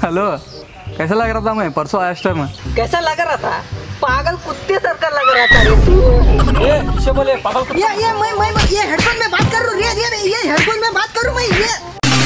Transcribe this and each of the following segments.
Hello, कैसा लग रहा था मैं परसों आया टाइम? कैसा लग रहा था? पागल कुत्ते सर का लग रहा था रे तू। ये किसे बोले पागल कुत्ते? मैं ये हेडफोन में बात कर रहा हूँ ये हेडफोन में बात करूँ मैं ये।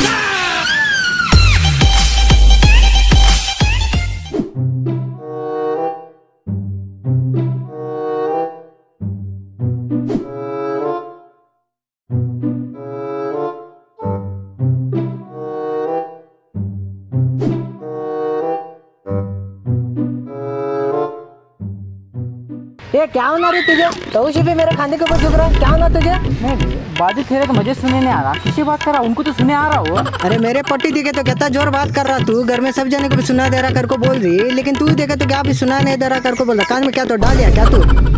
ये क्या होना रे तुझे? तो उसी पे मेरे खाने के ऊपर झुक रहा, क्या होना तुझे? नहीं, बाजी थे तो मुझे सुने नहीं आ रहा। किसी बात कर रहा, उनको तो सुने आ रहा हो। अरे मेरे पट्टी दिखे तो कहता जोर बात कर रहा तू, घर में सब जने को भी सुना दे रहा कर को बोल रही, लेकिन तू देखे तो क्या भी सुना नहीं दे रहा कर को बोल रहा। कान में क्या तो डाल दिया क्या तू?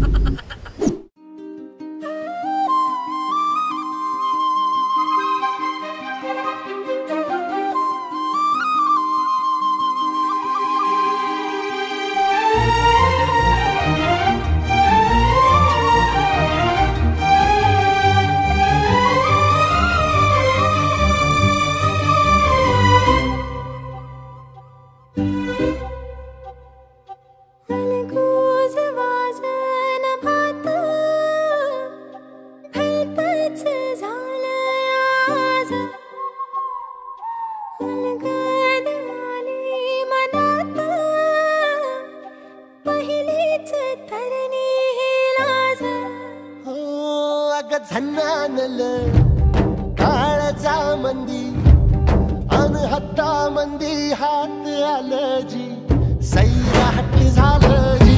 झन्नानल काळजा मंदी अन हत्ता मंदी हात आलं जी सैरा हट्टी झालं जी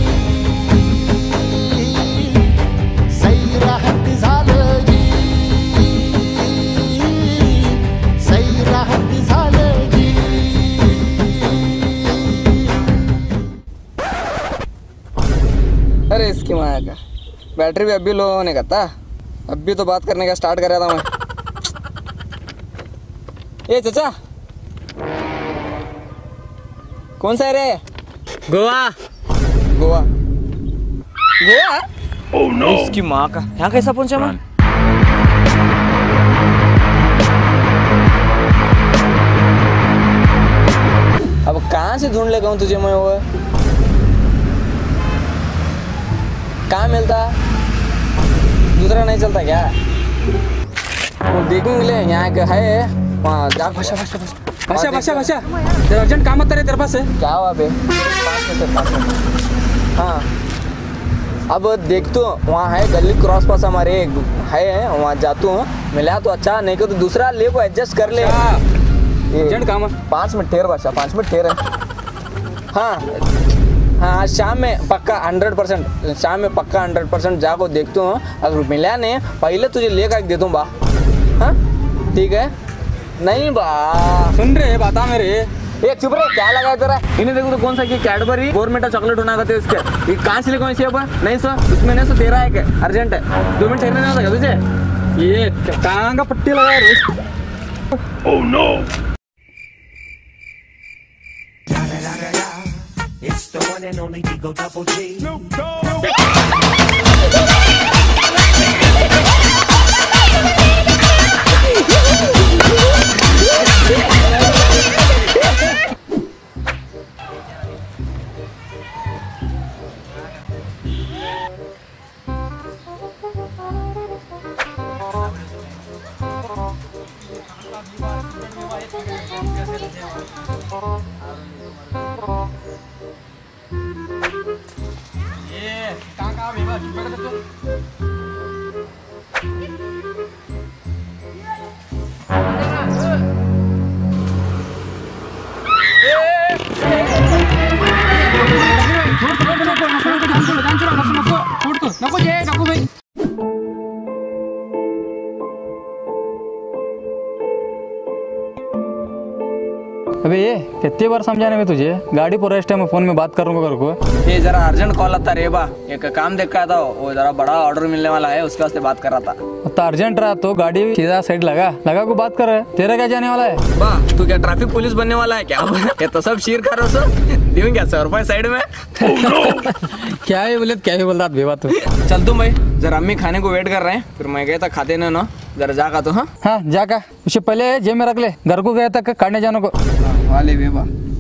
सैरा हट्टी झालं जी सैरा हट्टी झालं जी। अरे इसकी माया का बैटरी भी अभी लो होने का था। अभी तो बात करने का स्टार्ट कर रहा था मैं। ये चाचा कौन सा है रे? गोवा। गोवा गोवा? ओह नो, इसकी माँ का यहाँ कैसा पहुंचा मैं? अब कहाँ से ढूंढ लेगा हूँ तुझे मैं? वो कहाँ मिलता? दूसरा नहीं चलता क्या? वो देखेंगे यहाँ का है वहाँ जा। भाषा तेरा अर्जेंट काम आता है तेरे पास है क्या हुआ बे? 5 मिनट। हाँ अब देख तो वहाँ है गली क्रॉस पास हमारे है, वहाँ जाता हूँ मिला तो अच्छा, नहीं तो दूसरा ले को एडजस्ट कर ले। अर्जेंट काम है। 5 मिनट ठहर भाषा, 5 मिनट ठहर। हाँ हाँ शाम में पक्का 100%, शाम में पक्का 100% जाको देखता हूँ। अगर मिला नहीं पहले तुझे लेकर दे दूँ बा। हाँ ठीक है? नहीं बा सुन रहे बता मेरे। एक चुप रहे, क्या लगा तेरा? इन्हें देखो तो कौन सा कैडबरी गवर्नमेंट चॉकलेट होना करते उसके ये कहाँ से लेकर चाहिए बा? नहीं सर उसमें नहीं सो तेरा है क्या? अर्जेंट है 2 मिनट ठहरने नहीं होता तुझे? ये कहाँ का पट्टी लगा रे? Oh no. It's the one and only Eagle Double G. नको जे नको भाई। अबे ये कितनी बार समझाने में तुझे? गाड़ी पूरा इस टाइम फोन में बात करूंगा कर को। ये जरा अर्जेंट कॉल आता रे बा, एक काम देख रहा था, वो जरा बड़ा ऑर्डर मिलने वाला है उसके वास्ते बात कर रहा था। तो अर्जेंट रहा तो गाड़ी सीधा साइड लगा को बात कर रहा है। तेरा क्या जाने वाला है? बा तू क्या ट्रैफिक पुलिस बनने वाला है क्या? ये तो सब शीर खा रहा दूं क्या 100 रुपए साइड में? क्या है बोले, क्या ही बोल रहा बेवा तू। चल तुम भाई जरा अम्मी खाने को वेट कर रहे हैं, फिर मैं गया था खाते ना जरा जागा तो। हाँ हाँ जाका उसे पहले जेब में रख ले, घर को गया था काटने जाने को। वाले वे बा